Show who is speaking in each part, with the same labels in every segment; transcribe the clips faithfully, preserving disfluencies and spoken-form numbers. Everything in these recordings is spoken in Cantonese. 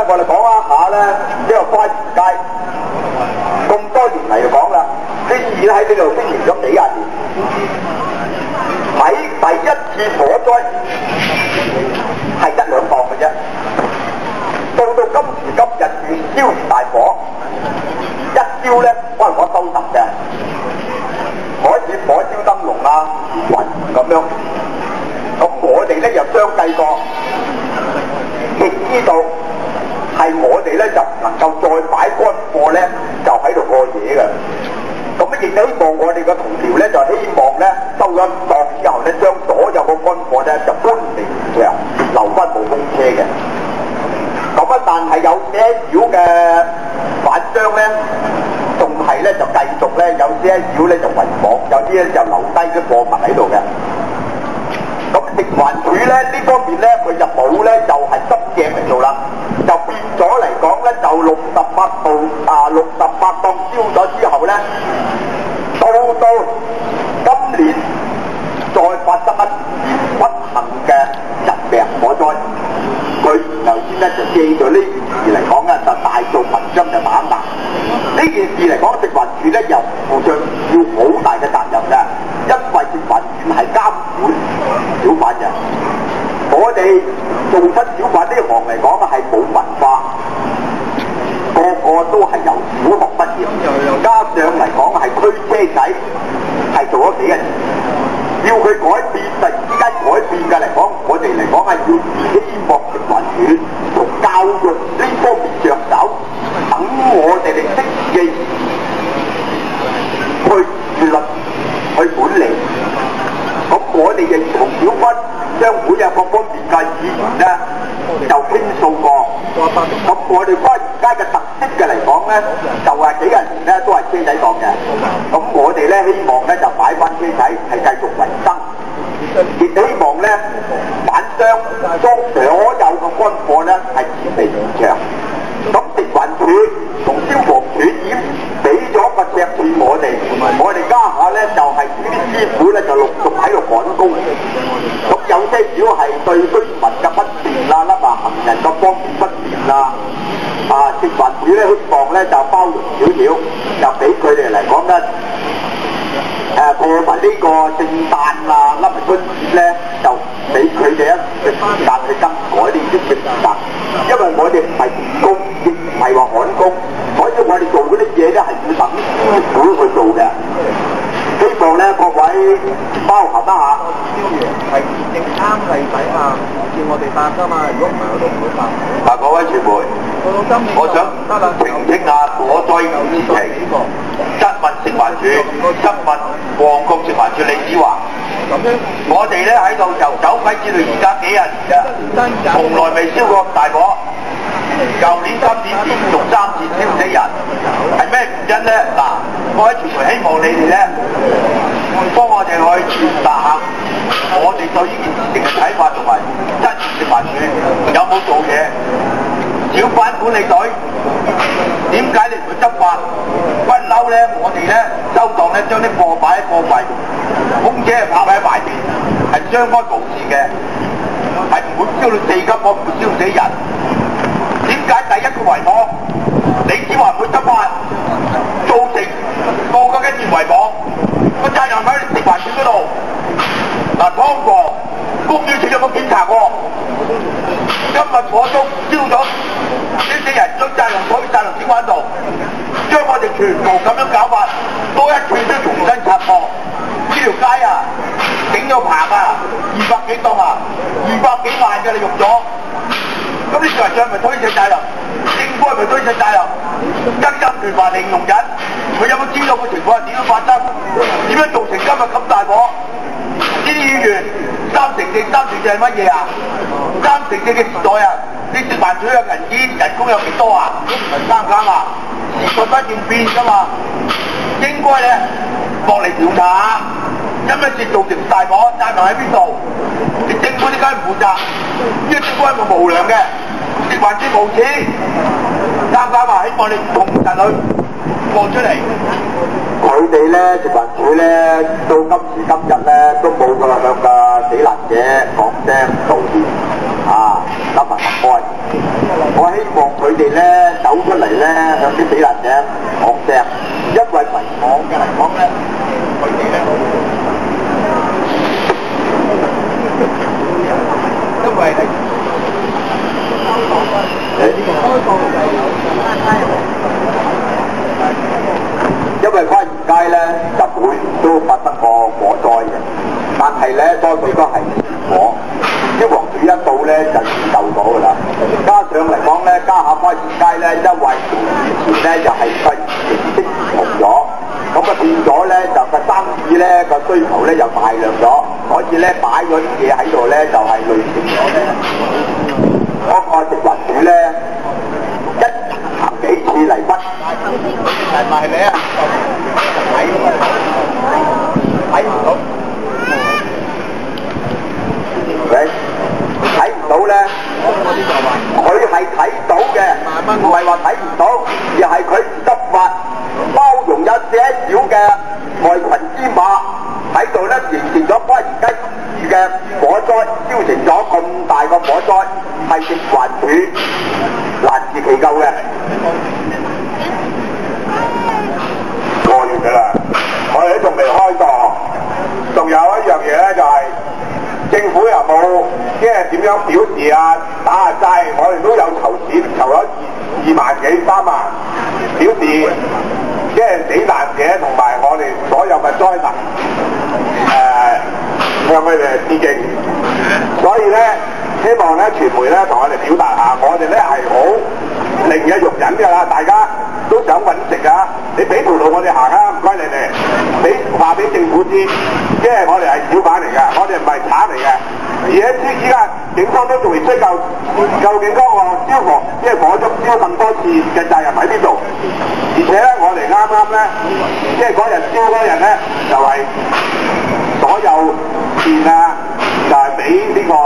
Speaker 1: 我哋講一下咧，呢個花園街咁多年嚟就講啦，啲事咧喺呢度經營咗幾廿年。喺第一次火災係一兩檔嘅啫，到到今時今日越燒越大火，一燒咧可能我收十嘅，開始火燒燈籠啊、雲咁樣。咁我哋咧又相繼過，亦知道係我哋咧就唔能夠再擺乾貨咧，就喺度過夜嘅。咁咧亦希望我哋嘅同僚咧，就希望咧收咗檔之後咧，將所有嘅乾貨咧就搬離現場，留翻部公車嘅。咁啊，但係有些少嘅販商咧，仲係咧就繼續咧，有些少咧就圍網，有啲咧就留低啲貨物喺度嘅。咁食環署咧呢方面咧，佢就冇咧就係執正嚟做啦，就變咗嚟講咧，就六十八度啊六十八檔燒咗之後咧，到到今年再發生一件不幸嘅人命火災，佢然後先咧就借咗呢件事嚟講咧，就大做文章就打壓。呢件事嚟講，食環署咧又負上要好大嘅責任嘅，因為食環署係監管小販人，我哋做出小販呢行嚟講係冇文化，個個都係由小學畢業，加上嚟講係驅車仔，係做咗幾廿年，要佢改變突然之間改變嘅嚟講，我哋嚟講係要希望食環署從教育呢方面着手，等我哋哋識記去自律去管理。咁我哋亦同小販商會啊各方面嘅議員咧就傾訴過。咁我哋花園街嘅特色嘅嚟講咧，就係幾廿年咧都係車仔檔嘅。咁我哋咧希望咧就擺翻車仔係繼續維生，亦希望咧販商將所有嘅乾貨咧係撤離現場。咁食環署同消防處已經俾咗個尺寸我哋，我哋家下咧就係呢啲師傅咧就陸續喺度趕工。咁有些少係對居民嘅不便啦，啦嘛行人嘅方便不便啦，啊食環署咧希望咧就包容少少，就俾佢哋嚟講咧誒過埋呢個聖誕啊、笠春節咧，就俾佢哋一個時間去更改呢啲政策。因為我哋唔係員工，亦唔係話趕工，所以我哋做嗰啲嘢咧係要等師傅去做嘅。希望咧各位包含一下。
Speaker 2: 係正啱例底下叫我哋發㗎嘛，如果唔係我都唔會發。
Speaker 1: 嗱，各位傳媒，我想澄清下火災事情，質問食環署，質問旺角食環署李子華。我哋咧喺度由走鬼至到而家幾廿年嘅，從來未燒過咁大火。舊年今年連續三次燒死人，係咩原因咧？嗱，各位傳媒希望你哋咧幫我哋去傳達下我哋對呢件事情嘅睇法，同埋質疑食環署有冇做嘢。小販管理隊點解你唔去執法？不嬲咧，我哋咧收檔咧將啲貨擺喺貨櫃，空車係泊喺埋邊，係相安無事嘅，係唔會燒到四級火，唔會燒死人。點解第一個圍網，你只話唔會執法，造成個個跟住圍網，個責任喺食環署嗰度。嗱，湯房公園處有冇檢查過？今日火燭燒咗呢啲人，將責任推責任點喺度？將我哋全部咁樣搞法，多一寸都重新拆破。呢條街啊，整咗棚啊，二百幾檔啊，二百幾萬嘅你用咗。咁呢個係咪推卸責任？政府係咪推卸責任？更加權話零容忍，佢有冇知道個情況係點樣發生？點樣造成今日咁大火？啲議員三成四，三成四係乜嘢啊？三成四嘅時代啊，你食環署嘅銀紙人工有幾多啊？啱唔啱啊？時代不斷變㗎嘛，應該咧落嚟調查下，因乜事造成大火？責任喺邊度？你政府點解唔負責？呢個政府係咪無良嘅？食環署無恥，啱唔啱啊？希望你同實佢放出嚟。佢哋咧食環署咧到今時今日咧都冇個向個死難者講聲道歉啊，得埋默哀。我我希望佢哋咧走出嚟咧向啲死人嘅講聲，因為為我嘅嚟講咧，佢哋咧，因為係因為花園街咧就每年都發生過火災嘅，但係咧多數都係火。消防處一到咧就已救到㗎啦，加上嚟講咧，家下花園街咧，因為以前咧就係個形式唔同咗，咁啊變咗咧就個生意咧個需求咧又大量咗，所以咧擺咗啲嘢喺度咧就係累積咗咧，嗰個食環署咧一行幾次嚟屈，係咪你啊？睇睇唔到。睇唔到咧，佢係睇到嘅，唔係話睇唔到，而係佢執法包容有些少嘅害群之馬喺度咧，形成咗花園街嘅火災，造成咗咁大個火災，係食環署難辭其咎嘅。過完㗎啦，我哋都仲未開檔，仲有一樣嘢咧就係、是。政府又冇即係點樣表示啊？打下齋，我哋都有籌錢，籌咗二二萬幾三萬，表示即係死難者同埋我哋所有嘅災民誒向佢哋致敬。所以咧，希望咧傳媒咧同我哋表達下，我哋咧係好零嘅容忍㗎啦，大家都想揾食啊！你俾條路我哋行啊，唔該你哋，俾話俾政府知，即係我哋係小販嚟嘅，我哋唔係賊嚟嘅。而且依家警方都仲未追究，究竟嗰個消防即係火燭燒咁多次嘅責任喺邊度？而且咧，我哋啱啱咧，即係嗰日燒嗰日咧，就係、是、所有電啊，就係俾呢個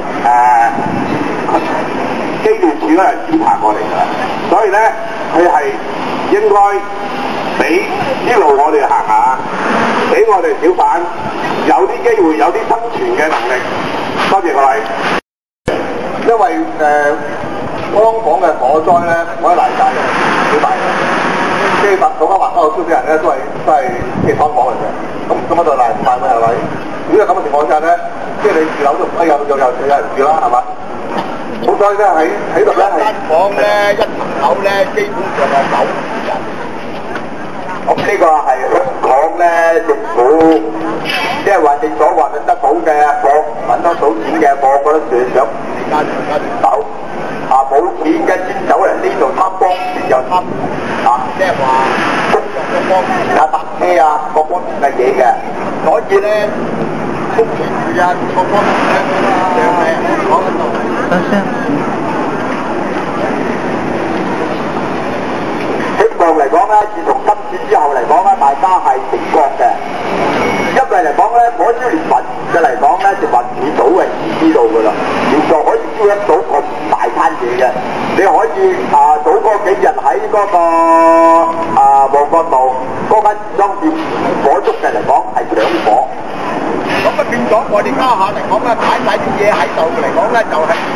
Speaker 1: 誒機電署嗰人指查過嚟㗎啦。所以咧，佢係應該俾呢路我哋行下，俾我哋小販有啲機會，有啲生存嘅能力。多謝各位。因為誒香港嘅火災咧，我喺大街嘅好大嘅，即係大家話嗰度燒死人咧，都係都係即係劏房嚟嘅。咁咁嗰度賴唔賴咩係咪？如果係咁嘅情況之下咧，即係你住樓都唔可以有有有有人住啦，係嘛？好彩咧喺喺度咧係間房咧一層樓咧，基本上有九人。咁呢個係香港咧政府，即係話你所話揾得到嘅，個揾得到錢嘅，個個都想家庭家庭走，啊冇錢嘅先走嚟呢度貪方便又貪，啊即係話工作嘅方便啊搭車啊各方面嘅嘢嘅，所以咧福利處啊各方面咧就係講緊度。等先。希望嚟講咧，自從今次之後嚟講咧，大家係醒覺嘅。因為嚟講咧，火燒連環嘅嚟講咧，就運唔到嘅知道㗎啦。原來可以燒得到咁大餐嘢嘅，你可以啊早嗰幾日喺嗰、那個啊旺角道嗰間時裝店火燭嘅嚟講係兩火。咁啊變咗我哋家下嚟講咧，擺晒啲嘢喺度嚟講咧，就係、是。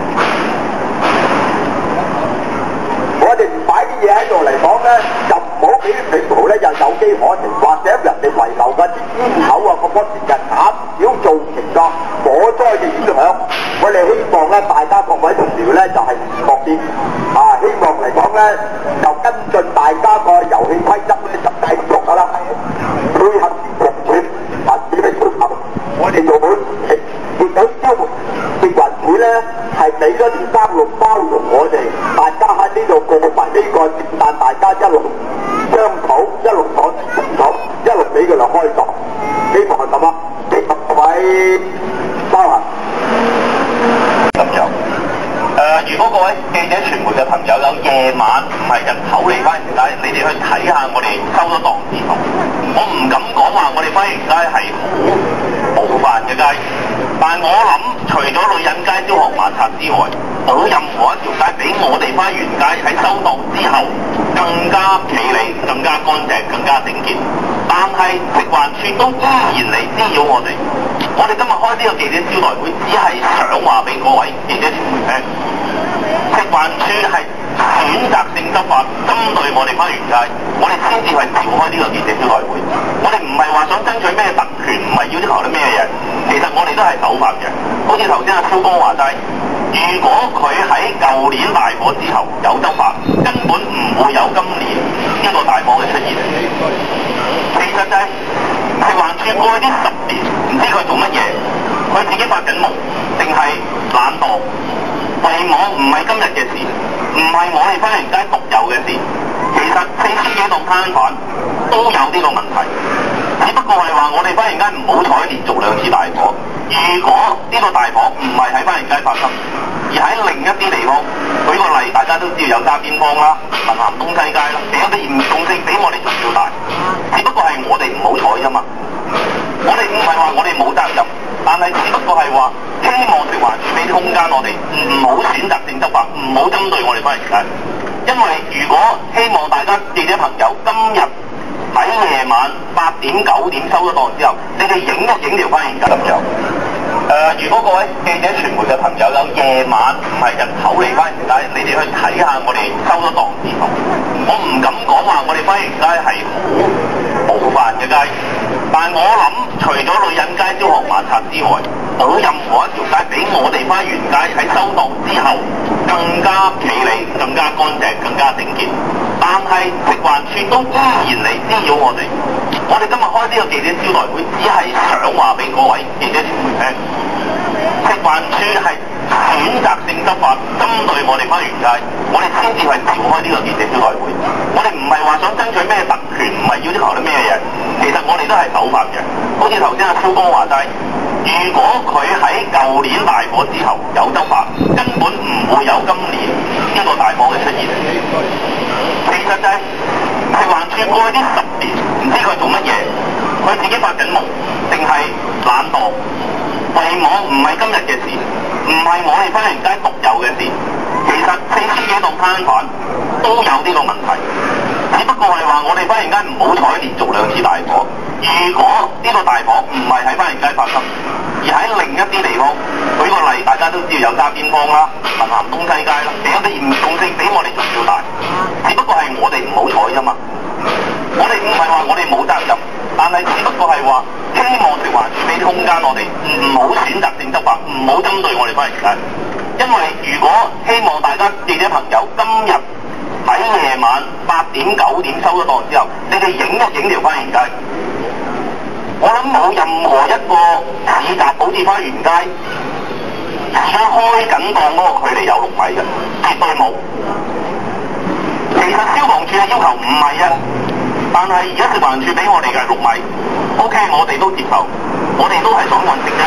Speaker 1: 我哋唔擺啲嘢喺度嚟講咧，就唔好俾啲騙徒咧又有機可乘，或者人哋遺留嘅啲煙口啊，咁多時間減少造成個火災嘅影響。我哋希望咧，大家各位同僚咧就係確啲啊，希望嚟講咧就跟進大家個遊戲規則咧，就繼續㗎啦，配合局處發展嘅要求，我哋做好事情，亦都消防食環署咧係俾咗條生路包容我哋，大家喺呢度過埋呢個聖誕，大家一路商討，一路講清楚，一路俾佢哋開檔，希望係咁啊！希望各位包涵。咁樣誒，如果各位記者傳媒嘅朋友有夜晚唔係日頭嚟花園街，你哋去睇下我哋收咗檔之後，我唔敢講話我哋花園街係好模範嘅街，但係我諗除咗女人街、小學馬擦之外，冇任何一條街比我哋花園街喺收檔之後更加企理、更加乾淨、更加整潔。但係食環署都依然嚟滋擾我哋。我哋今日開呢個記者招待會，只係想話俾各位記者傳媒聽，食環署
Speaker 3: 先阿蕭哥話齋，如果佢喺舊年大火之後有執法，根本唔會有今年呢個大火嘅出現。其實就係食環署過去呢十年，唔知佢做乜嘢，佢自己發緊夢，定係懶惰？為我唔係今日嘅事，唔係我哋花園街獨有嘅事。其實四千幾棟攤販都有呢個問題，只不過係話我哋花園街唔好彩連續兩次大火。如果呢個大火唔係喺花園街發生，而喺另一啲地方，舉個例，大家都知道有揸邊坊啦、文咸東西街啦，其實啲嚴重性比我哋仲要大，只不過係我哋唔好彩啫嘛。我哋唔係話我哋冇責任，但係只不過係話希望食環署俾啲空間我哋，唔好選擇性執法，唔好針對我哋花園街。因為如果希望大家記者朋友今日喺夜晚八點九點收咗檔之後，你哋影一影條花園街咁樣。誒、呃，如果各位記者傳媒嘅朋友有夜晚唔係日頭嚟花園街，你哋去睇下我哋收咗檔之後，我唔敢講話我哋花園街係好模範嘅街，但我諗除咗女人街朝行晚拆之外，冇任何一條街比我哋花園街喺收檔之後更加企理、更加乾淨、更加整潔。但係食環署都依然嚟滋擾我哋。我哋今日開呢個記者招待會，只係想話俾各位記者傳媒聽，食環署係選擇性執法，針對我哋花園街，我哋先至係召開呢個記者招待會。我哋唔係話想爭取咩特權，唔係要求啲咩嘢。其實我哋都係守法嘅。好似頭先阿蕭哥話齋，如果佢喺舊年大火之後有執法，根本唔會有今年呢個大火嘅出現。其實就係食環署過去呢十年，唔知佢做乜嘢，佢自己發緊夢，定係懶惰？為我唔係今日嘅事，唔係我哋花園街獨有嘅事。其實四千幾棟攤販都有呢個問題，只不過係話我哋花園街唔好彩連續兩次大火。如果呢個大火唔係喺花園街發生，而喺另一啲地方，舉個例，大家都知道有揸邊坊啦、文咸東西街啦，其實啲嚴重性比我哋仲要大，只不過係我哋唔好彩啫嘛。我哋唔係話我哋冇責任，但係只不過係話希望食環署俾啲空間我哋，唔好選擇性執法，唔好針對我哋花園街。因為如果希望大家記者朋友今日喺夜晚八點九點收咗檔之後，你哋影一影條花園街。我諗冇任何一個市集好似花園街而家開緊檔嗰個距離有六米嘅，絕對冇。其實消防處嘅要求唔係啊，但係而家食環署俾我哋嘅六米 ，OK， 我哋都接受，我哋都係爽運食啫。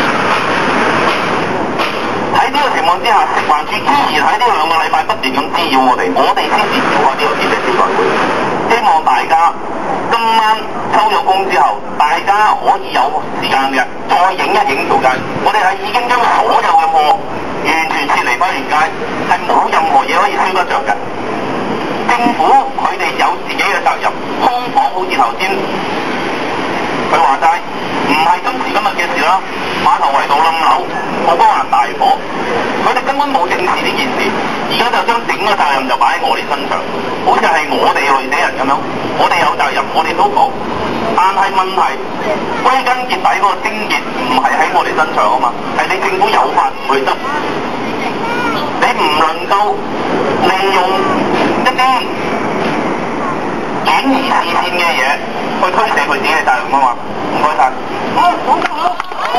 Speaker 3: 喺呢個情況之下，食環署依然喺呢兩個禮拜不斷咁滋擾我哋，我哋先至召開呢個記者招待會，希望大家今晚收咗工之後，大家可以有時間嘅再影一影條街。我哋係已經將所有嘅貨完全撤離花園街，係冇任何嘢可以燒得着嘅。政府佢哋有自己嘅責任，劏房好似頭先佢話齋，唔係今時今日嘅事啦。馬頭圍道冧樓，土瓜灣大火，佢哋根本冇正視呢件事，而家就將整個責任就擺喺我哋身上，好似係我哋累死人咁樣。我哋有責任，我哋都講，但係問題歸根結底嗰個症結唔係喺我哋身上啊嘛，係你政府有法唔去執，你唔能夠利用一啲轉移視線嘅嘢去推卸佢自己嘅責任啊嘛。唔該晒。好，好，好。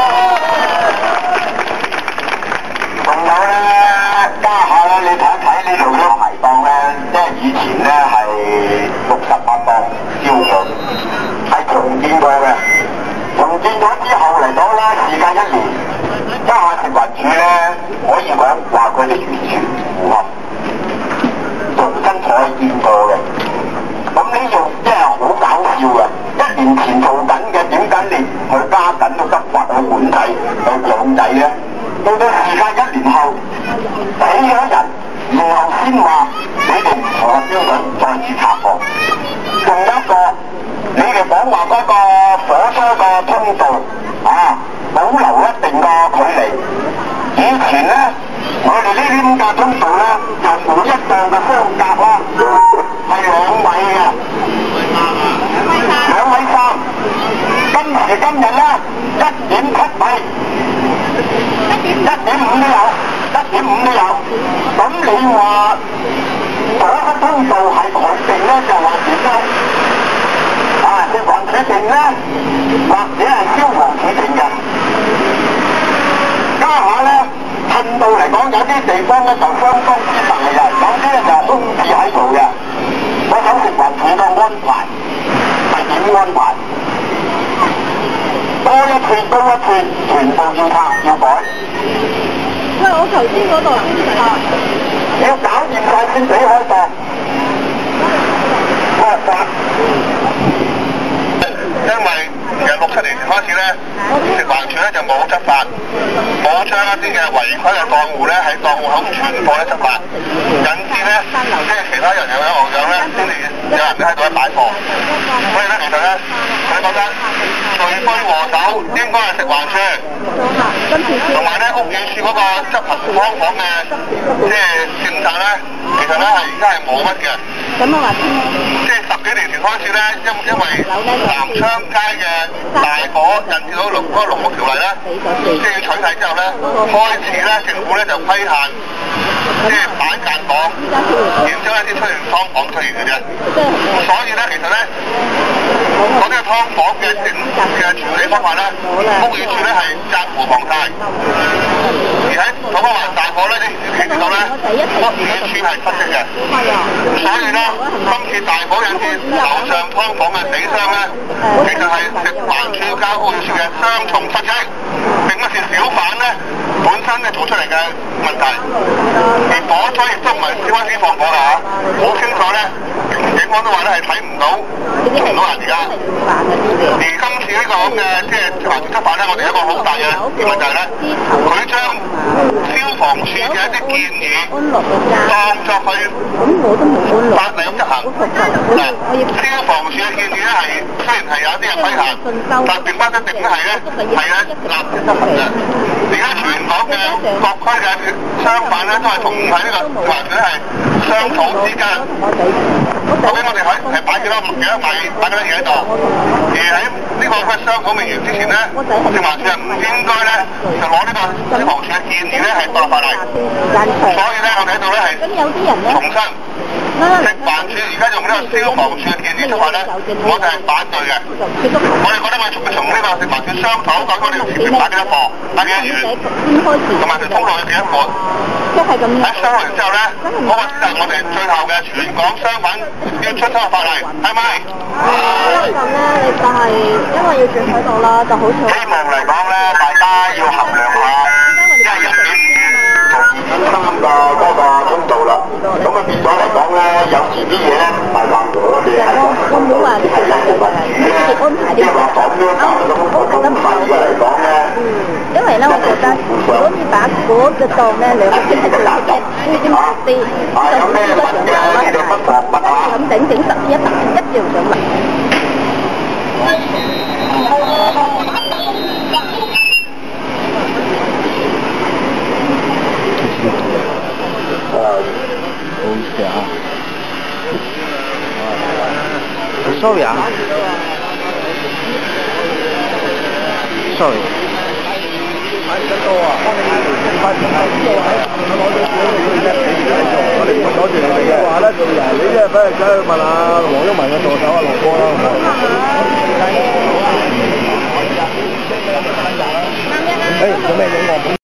Speaker 3: 仲有咧，家下咧，你睇一睇呢度嘅排檔咧，即係以前咧係六十八檔標準，係重建過嘅。重建咗之後嚟講咧，時間一年，家下食環署咧可以講話佢哋完全符合，重新再建過嘅。咁呢樣真係好搞笑嘅，一年前做緊嘅，點解你去加緊個執法去管制去強制咧？到到時間一年後死咗人，然後先話你哋唔符合標準，再次查貨。仲有一個，你哋講話嗰個火車個通道啊，保留一定個距離。以前咧，我哋呢啲咁嘅通道咧，就每一個嘅相隔啦係兩米嘅，兩米三。今時今日咧，一點七米。一點話嗰個通道係佢定咧，就話點咧？啊，食環署定咧，或者係消防署定嘅。家下咧，近道嚟講，有啲地方咧就相當之大嘅，有啲咧就係空置喺度嘅。我想食環署嘅安排係點安排？多一寸多一寸，全部要拆要改。
Speaker 4: 喂，我頭先嗰度先拆，
Speaker 3: 要搞掂晒先俾開檔。開發。因為其實六七年前開始咧，食環署咧就冇執法，冇將一啲嘅違規嘅檔戶咧喺檔戶口存貨咧執法，引致咧即係其他人有樣學樣咧，先至有人咧喺度擺貨。所以咧其實咧，佢覺得罪魁禍首應該係食環署，同埋咧屋宇署嗰個執行劏房嘅即係政策咧，其實咧係而家係冇乜嘅。
Speaker 4: 咁我話先
Speaker 3: 即係十幾年前開始咧，因因為南昌街嘅大火引致到綠嗰個綠屋條例咧，即係要取締之後咧，開始咧政府咧就規限，即係板間房，然之後咧先出現劏房出現嘅啫。咁所以咧，其實咧，嗰啲劏房嘅整嘅處理方法咧，屋宇署咧係責無旁貸。而喺土瓜灣大火咧，你睇到咧，屋宇署係失職嘅。所以咧，今次大火引致樓上劏房嘅死傷咧，其實係食環署加屋宇署嘅雙重失職，並不是小販咧本身咧做出嚟嘅問題。而火災亦都唔係小販子放火㗎嚇，好清楚咧，警方都話咧係睇唔到捉唔到人而家。而今次呢個咁嘅即係食環署執法咧，我哋有一個好大嘅疑問就係咧，佢將消防處嘅一啲建議當作去法例咁執行。嗱，消防處嘅建議咧係雖然係有一啲嘅規限，但並不一定係咧係咧立即執行嘅。而家全港嘅各區嘅商販咧都係同喺呢個食環署咧係商討之間，究竟我哋喺係擺幾多幾多米擺幾多嘢喺度，而喺呢個商討未完之前咧，食環署係唔應該咧就攞呢個消防處嘅建議咧係當法例。所以咧我哋喺度咧係重申。食環署而家用呢個消防處嘅建議出發咧，我哋係反對嘅。我哋覺得我哋從從呢個食環署商討，究竟我哋要前面擺幾多貨，擺幾多元，同埋條通路有幾多款。喺商討完之後咧，嗰個就係我哋最後嘅全港商品要出咗個法例，係咪？
Speaker 4: 咁咧，你就係因為要住喺度啦，就好似
Speaker 3: 希望嚟講咧，大家要衡量下，因為一點五三個嗰個通道啦，咁啊變咗嚟講咧，有時啲嘢咧唔係話我哋係
Speaker 4: 我冇話係啦，係安排啲嘢，我覺得唔係嚟講咧。嗯，因為咧，我覺得如果你把嗰個檔咧兩個星期最少啲啲啲，就唔知得上啦，咁整整十一百一樣上嚟。
Speaker 2: Sorry 啊 ，sorry。買得多啊！發現係呢度喺攞咗少少嘅啫，我哋唔攞住你哋嘅話咧，做人你即係俾人走去問下黃毓民嘅助手啊，羅哥啦，係咪？誒，做咩影我？